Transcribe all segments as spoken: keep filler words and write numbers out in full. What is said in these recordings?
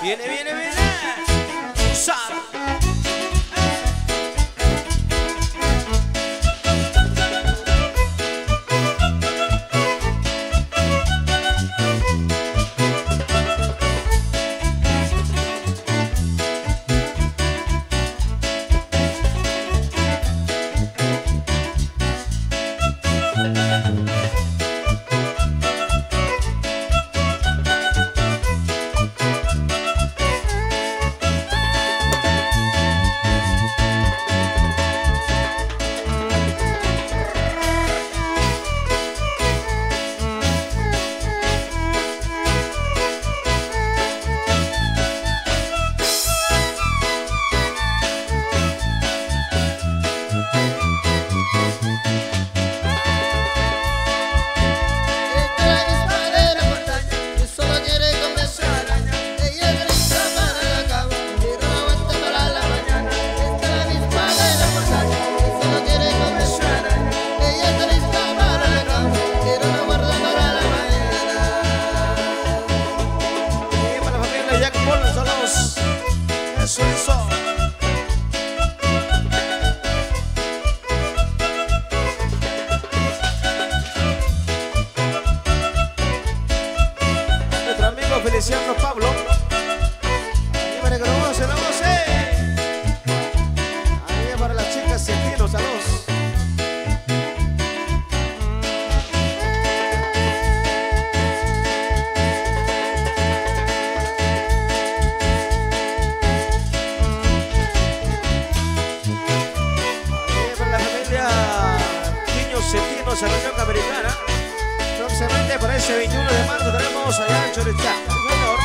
Viene, viene, viene. Sal. Eso, eso. Nuestro amigo Feliciano Pablo. Ahí para que lo goce, lo goce. Ahí para las chicas Centinos, saludos. Centinos, en la Unión Americana. Próximamente para ese veintiuno de marzo tenemos allá en Chorichá. Señor.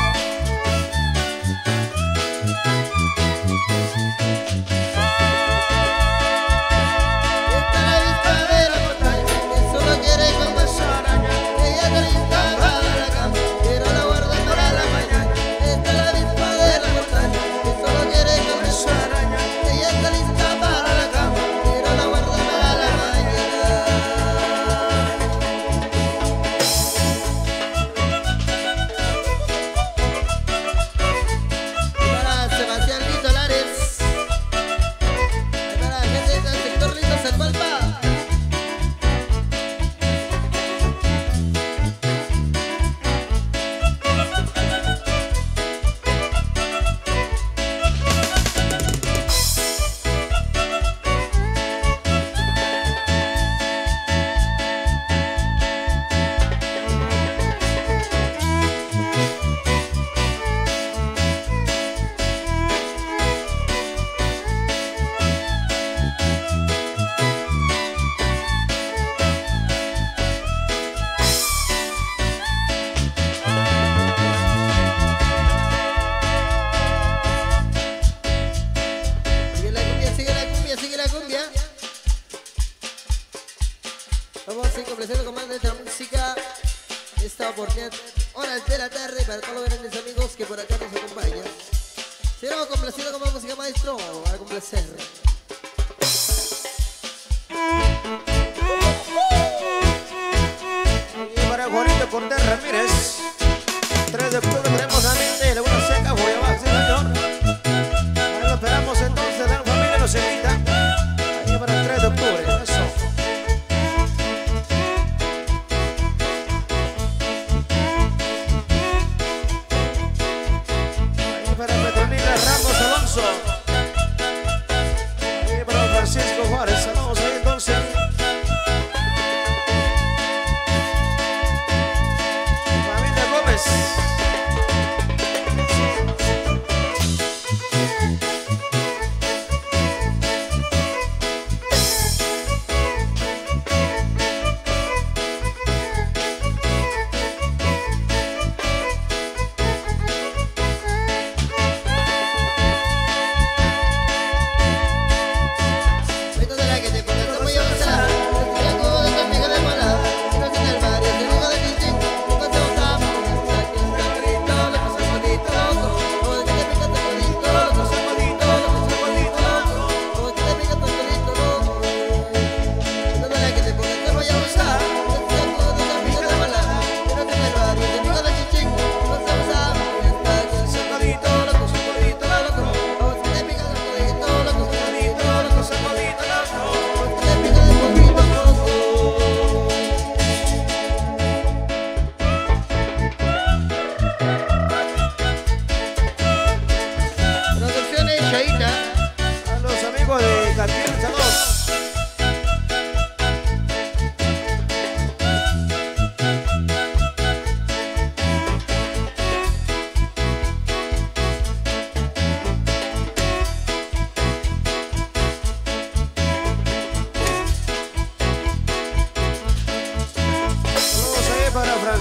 Vamos a ir complaciendo con más de esta música. Esta oportunidad, horas de la tarde, para todos los grandes amigos que por acá nos acompañan. Seguimos complaciendo con más música, maestro, para complacer. Y para Juanito Cortés Ramírez, tres de octubre tenemos también de Laguna Seca, Guayabá, sí señor. Ahí lo esperamos entonces, la familia nos invita. Ahí para el tres de octubre, eso. Para Petronila Ramos Alonso.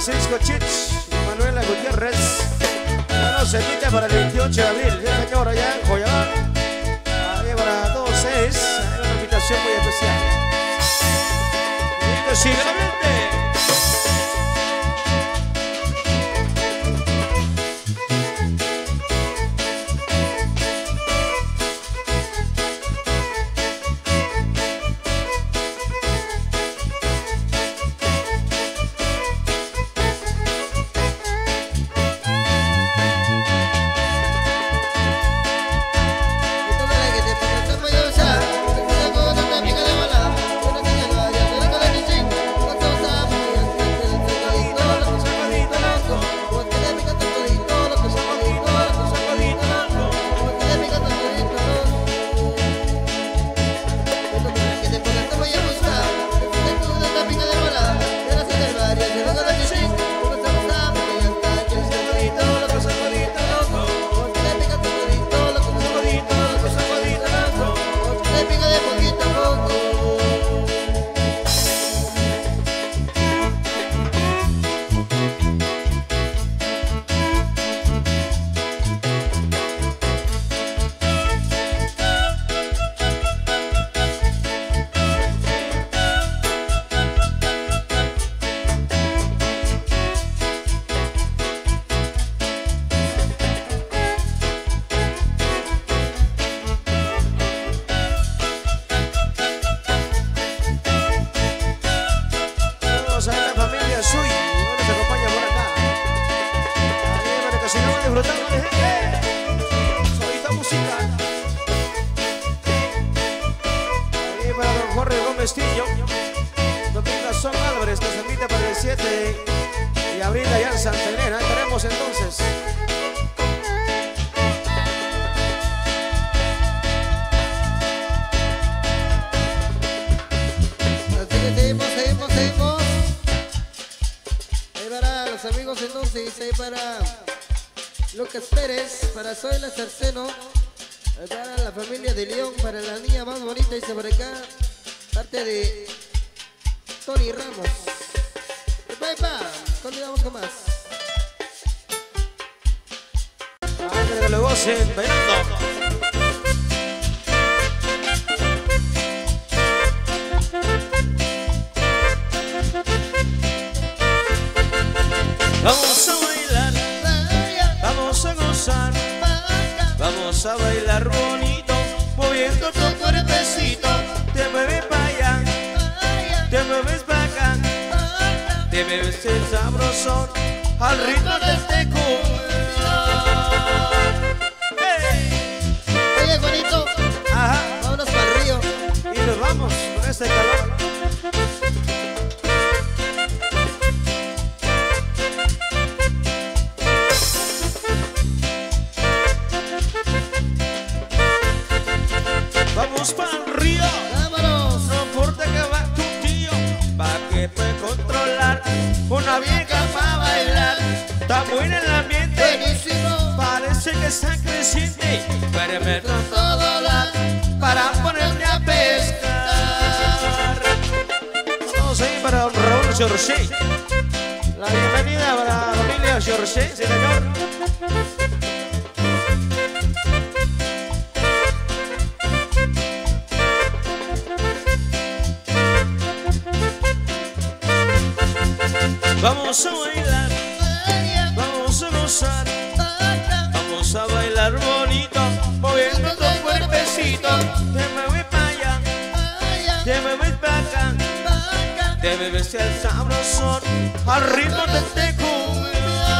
Francisco Chich y Manuela Gutiérrez. Bueno, se invita para el veintiocho de abril, sí señor, allá en Joyabal. Ahí para todos ustedes, hay una invitación muy especial. Y que siga la mente. Disfrutando de gente, solita musical. Ahí para don Jorge Gómez Tillo, Domingo Son Álvarez, que se invita para el siete de abril allá en Santa Elena. Ahí estaremos entonces. Así que seguimos, seguimos, seguimos. Ahí para los amigos entonces, ahí para Lucas Pérez, para Zoila Cerceno, para la familia de León, para la niña más bonita, dice por acá, parte de Tony Ramos. Bye bye, continuamos con más. Ay, que lo gocen, bailando. Vamos a bailar, vamos a gozar, vamos a bailar bonito, moviendo tu cuerpecito. Te mueves para allá, te mueves para acá, te mueves el sabrosón al ritmo de este cumbia. Hey. Oye, Juanito, Ajá. vámonos para el río. Y nos vamos con este calor. Vamos para el río, Vámonos. no importa que va tu tío, pa' que puede controlar una vieja para bailar. Está bueno el ambiente, Buenísimo. parece que está creciente. Para ver Con todo la para ponerme a pescar. Vamos a ir para don Raúl George. La bienvenida para la familia George, sí señor. Vamos a bailar, vamos a gozar, vamos a bailar bonito, moviendo tu cuerpecito. Te mueves para allá, te mueves para acá, te mueves el sabrosón al ritmo de este cumbia.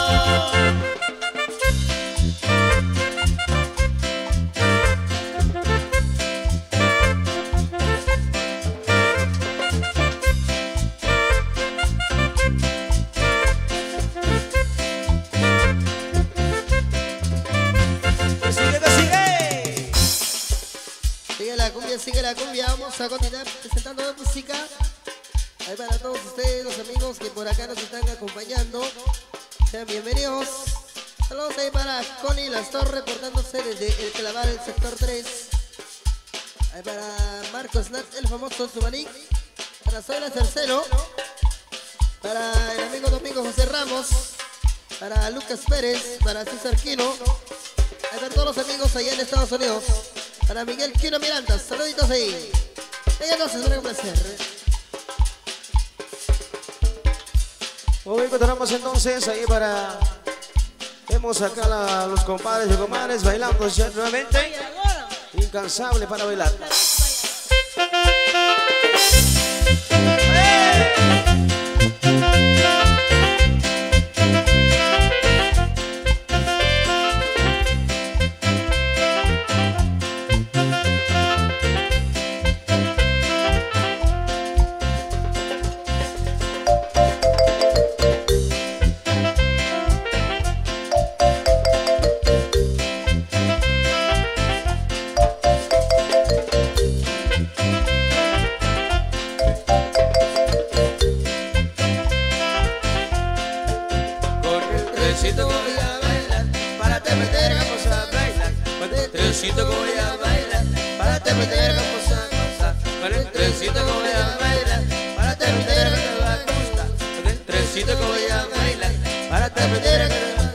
Sigue la cumbia, sigue la cumbia. Vamos a continuar presentando la música. Ahí para todos ustedes, los amigos que por acá nos están acompañando. Sean bienvenidos. Saludos ahí para Connie Las Torres, reportándose desde el Claval, el sector tres. Ahí para Marcos Nat, el famoso Sumaní. Para Zoila Cercero. Para el amigo Domingo José Ramos. Para Lucas Pérez. Para César Quino. Para todos los amigos allá en Estados Unidos. Para Miguel Quino Miranda. Saluditos ahí. Venga, entonces, será un placer. Hoy continuamos entonces ahí para... Vemos acá a los compadres y comadres bailando ya nuevamente. Incansable para bailar. Trencito que voy a bailar, para te meter vamos a gozar. Con el trencito que voy a bailar, para te meter que te va a gustar. Con el trencito que voy a bailar, para te meter que te va a gustar.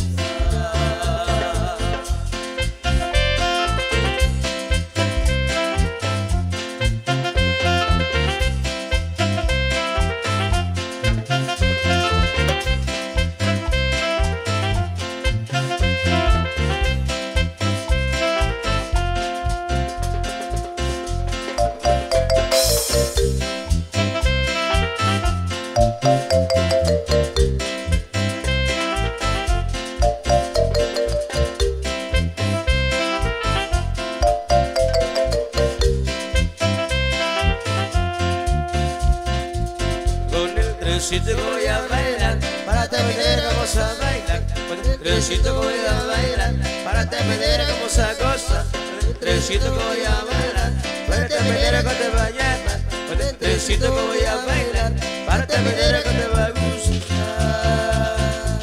Trencito que voy a bailar, para te meter vamos a bailar. Con el trencito que voy a bailar, para te meter vamos a gozar. Con el trencito que voy a bailar, para te meter que te va a llevar. Con el trencito que voy a bailar, para te meter que te va a gustar.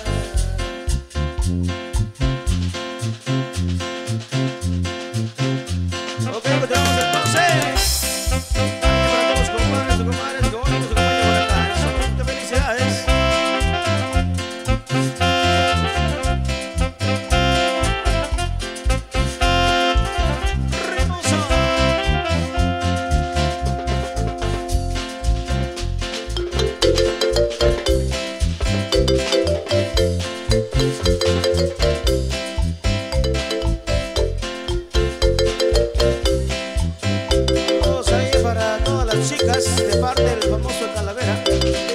Ok, continuamos entonces. Para todos los compadres y comadres que hoy nos acompañan por acá. Felicidades. Hermoso. Todos ahí para todas las chicas de parte del famoso Calavera.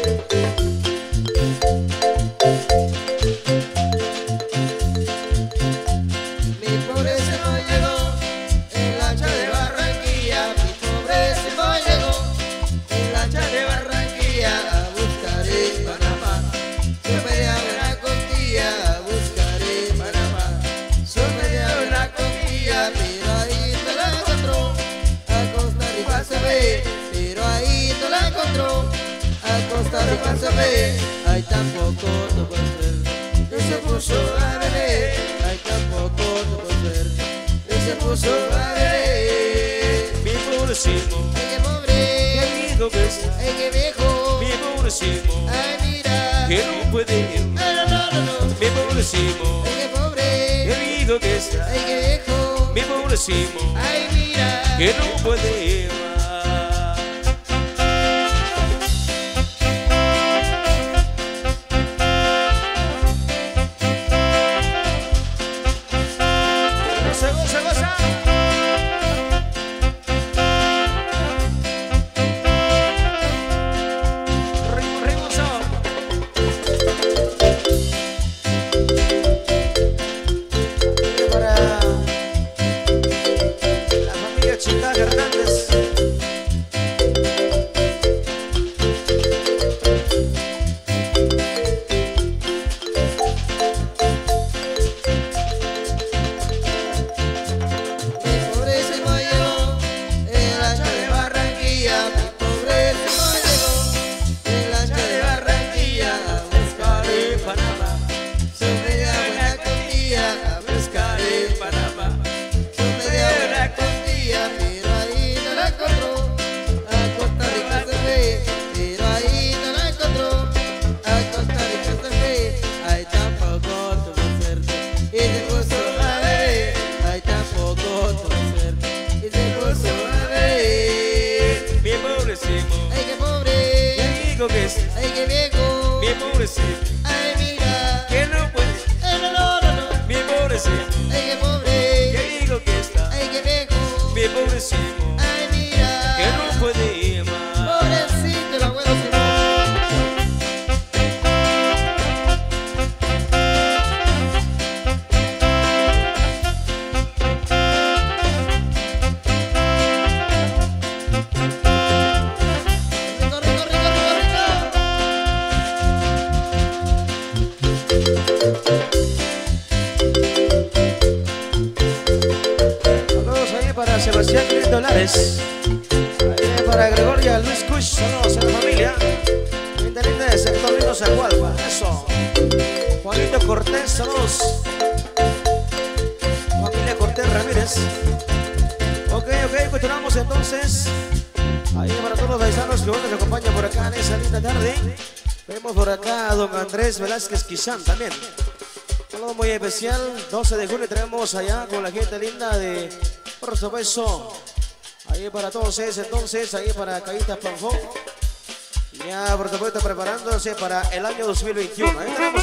Costa Rica se ve, ay tampoco no puede ser. Y se puso a beber, ay tampoco no puede ser. Y se puso a beber. Mi pobrecito, ay qué pobre, qué lindo que es, ay qué viejo. mi pobrecito, ay mira, que no puede ir. No, no, no, no, no. Mi pobrecito, Ay qué pobre, qué lindo que es, ay qué viejo. mi pobrecito, Ay mira, que no puede ir. Chica Hernández. Saludos ahí para Sebastián Mil Dólares. Ahí para Gregoria Luis Cush. Saludos a la familia. Linda linda de sector Lino Zagualpa. Eso. Juanito Cortés. Saludos. Familia Cortés Ramírez. Ok, ok, continuamos entonces. Ahí para todos los paisanos que nos acompañan por acá en esa linda tarde. Vemos por acá a don Andrés Velázquez Quizán también. Un saludo muy especial. doce de julio tenemos allá con la gente linda de Por supuesto. Ahí para todos ellos entonces, ahí para Caítas Panfón. Ya por supuesto preparándose para el año dos mil veintiuno. Ahí tenemos